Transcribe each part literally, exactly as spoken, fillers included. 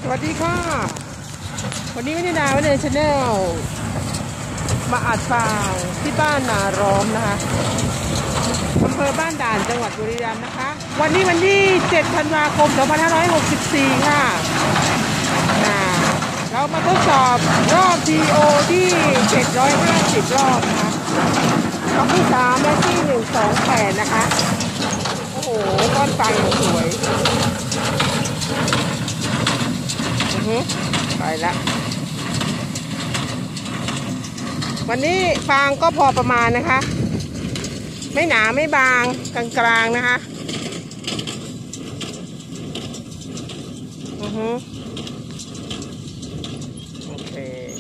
วัสดีค่ะวันนี้ไม่ได้ดาวเดินชาแนลมาอัดฟางที่บ้านนาร้อมนะคะอำเภอบ้านด่านจังหวัดบุรีรัมย์นะคะวันนี้วันที่เจ็ดธันวาคมสองพันห้าร้อยหกสิบสี่ค่ะเรามาทดสอบรอบ ที โอ ที่เจ็ดร้อยห้าสิบรอบนะคะรอบที่สามและที่หนึ่งสองแปดนะคะโอ้โหก้อนฟางสวยไปละวันนี้ฟางก็พอประมาณนะคะไม่หนาไม่บางกลางๆนะคะอือฮึโอเค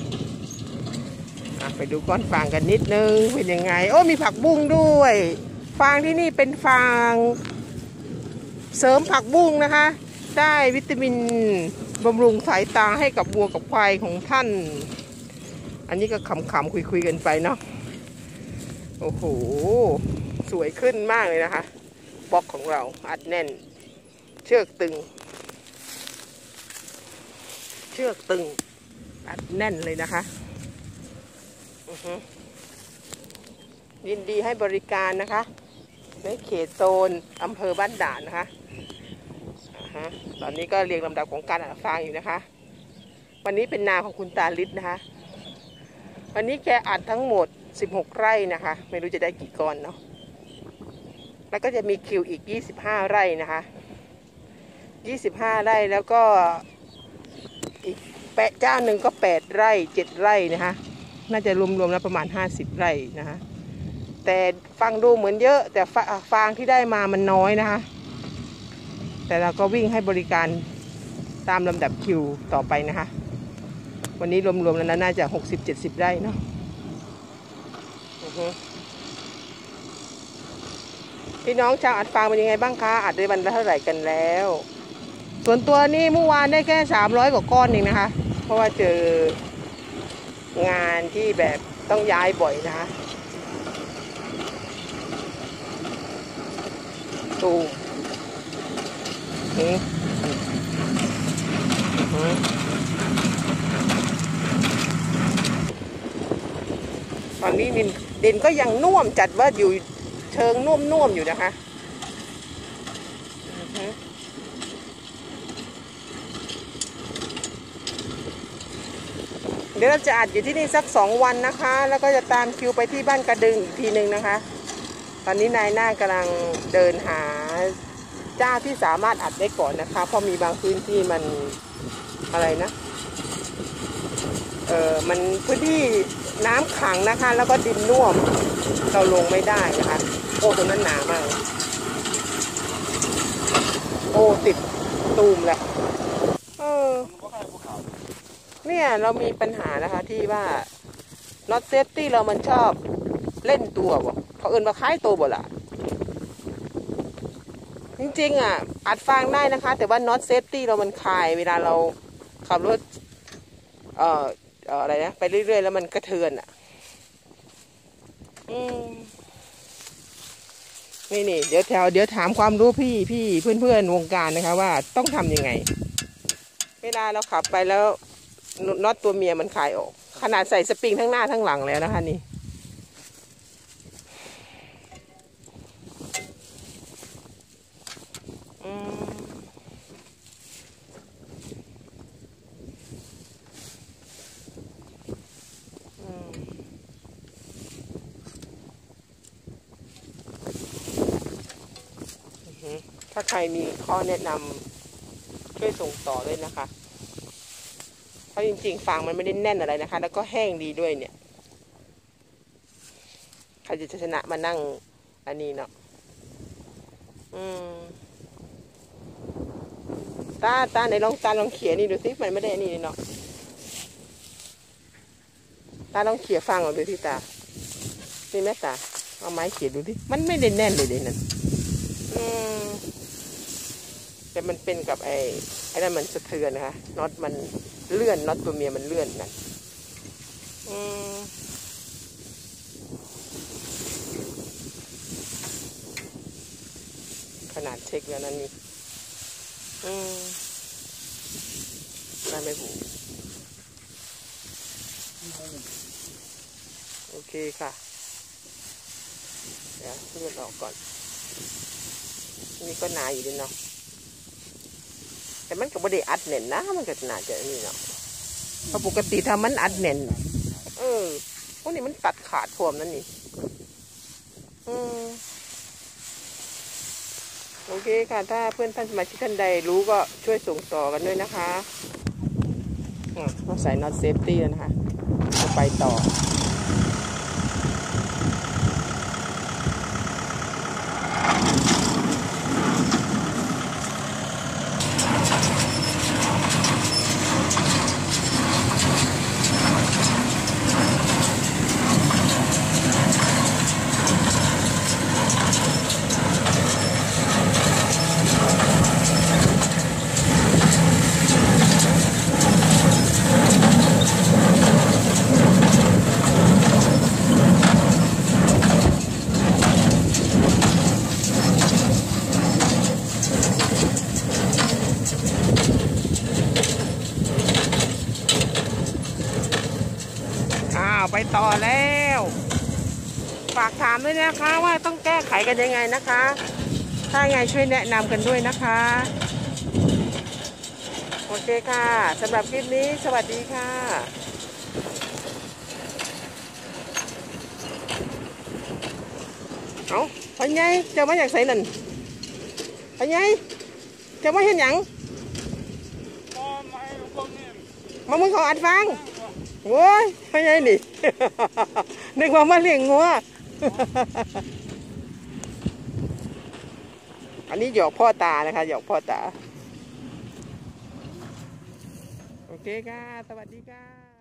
อ่ะไปดูก้อนฟางกันนิดนึงเป็นยังไงโอ้มีผักบุ้งด้วยฟางที่นี่เป็นฟางเสริมผักบุ้งนะคะได้วิตามินบำรุงสายตาให้กับวัวกับควายของท่านอันนี้ก็ขำๆคุยๆกันไปเนาะโอ้โหสวยขึ้นมากเลยนะคะบล็อกของเราอัดแน่นเชือกตึงเชือกตึงอัดแน่นเลยนะคะยินดีให้บริการนะคะในเขตโซนอำเภอบ้านด่านนะคะตอนนี้ก็เรียงลำดับของการอัดฟางอยู่นะคะวันนี้เป็นนาของคุณตาลิศนะคะวันนี้แกอัดทั้งหมดสิบหกไร่นะคะไม่รู้จะได้กี่ก้อนเนาะแล้วก็จะมีคิวอีกยี่สิบห้าไร่นะคะยี่สิบห้าไร่แล้วก็อีกแปะเจ้าหนึ่งก็แปดไร่เจ็ดไร่นะคะน่าจะรวมๆแล้วประมาณห้าสิบไร่นะคะแต่ฟังดูเหมือนเยอะแต่ฟางที่ได้มามันน้อยนะคะแต่เราก็วิ่งให้บริการตามลำดับคิวต่อไปนะคะวันนี้รวมๆแล้วน่าจะหกสิบเจ็ดสิบไร่เนาะพี่น้องชาวอัดฟางเป็นยังไงบ้างคะอัดได้วันละเท่าไหร่กันแล้วส่วนตัวนี่เมื่อวานได้แค่สามร้อยกว่าก้อนเองนะคะเพราะว่าเจองานที่แบบต้องย้ายบ่อยนะคะตูตอนนี้ดินก็ยังน่วมจัดว่าอยู่เชิงน่วมๆอยู่นะคะเดี๋ยวเราจะอัดอยู่ที่นี่สักสองวันนะคะแล้วก็จะตามคิวไปที่บ้านกระดึงอีกทีหนึ่งนะคะตอนนี้นายหน้ากำลังเดินหาเจ้าที่สามารถอัดได้ก่อนนะคะเพราะมีบางพื้นที่มันอะไรนะเออมันพื้นที่น้ำขังนะคะแล้วก็ดินน่วมเราลงไม่ได้นะคะโอ้ตรงนั้นหนามากโอ้ติดตูมแหละเออเนี่ยเรามีปัญหานะคะที่ว่า not safety เรามันชอบเล่นตัวบ่เขาเอื่นมาคล้ายตัวบ่ล่ะจริงๆอ่ะอัดฟางได้นะคะแต่ว่า not safety เรามันคลายเวลาเราขับรถเอ่อเอ่ออะไรนะไปเรื่อยๆแล้วมันกระเทือนอ่ะอืมนี่นี่เดี๋ยวแถวเดี๋ยวถามความรู้พี่พี่เพื่อนเพื่อนวงการนะคะว่าต้องทำยังไงเวลาเราขับไปแล้วน็อตตัวเมียมันคลายออกขนาดใส่สปริงทั้งหน้าทั้งหลังแล้วนะคะนี่ถ้าใครมีข้อแนะนำช่วยส่งต่อด้วยนะคะเพราะจริงๆฟางมันไม่ได้แน่นอะไรนะคะแล้วก็แห้งดีด้วยเนี่ยใครจะชนะมานั่งอันนี้เนาะอืมตาตาไหนลองตาลองเขี่ยนี่ดูสิมันไม่ได้อันนี้เนาะตาลองเขี่ยฟางออกดูที่ตานี่แม่ตาเอาไม้เขี่ยดูสิมันไม่ได้แน่นเลยเด่นนั่นอืมแต่มันเป็นกับไอ้ไอ้นั่นมันสะเทือนนะคะน็อตมันเลื่อนน็อตตัวเมียมันเลื่อนกันขนาดเช็คแล้วนั่นนี่ อืมนะคะแม่บูโอเคค่ะเดี๋ยวเลือดออกก่อนนี่ก็หนาอยู่ดีเนาะแต่มันก็ไม่ได้อัดแน่นนะมันก็หนาจะนี่เนาะเพราะปกติถ้ามันอัดแน่นเออพวกนี้มันตัดขาดพวมนั่นนี่อืมโอเคค่ะถ้าเพื่อนท่านสมาชิกท่านใดรู้ก็ช่วยส่งต่อกันด้วยนะคะเราใส่น็อตเซฟตี้แล้วนะคะจะไปต่อไปต่อแล้วฝากถามด้วยนะคะว่าต้องแก้ไขกันยังไงนะคะถ้าไงช่วยแนะนำกันด้วยนะคะโอเคค่ะสำหรับคลิปนี้สวัสดีค่ะเอาพ่อใหญ่เจ้ามาอยากใส่นั่นพ่อใหญ่เจ้ามาเห็นหยังมามึงขออัดฟังโว้ยไม่ใช่นี่ นึกว่ามาเลี้ยงงัว อันนี้หยอกพ่อตานะคะหยอกพ่อตาโอเคค่ะสวัสดีค่ะ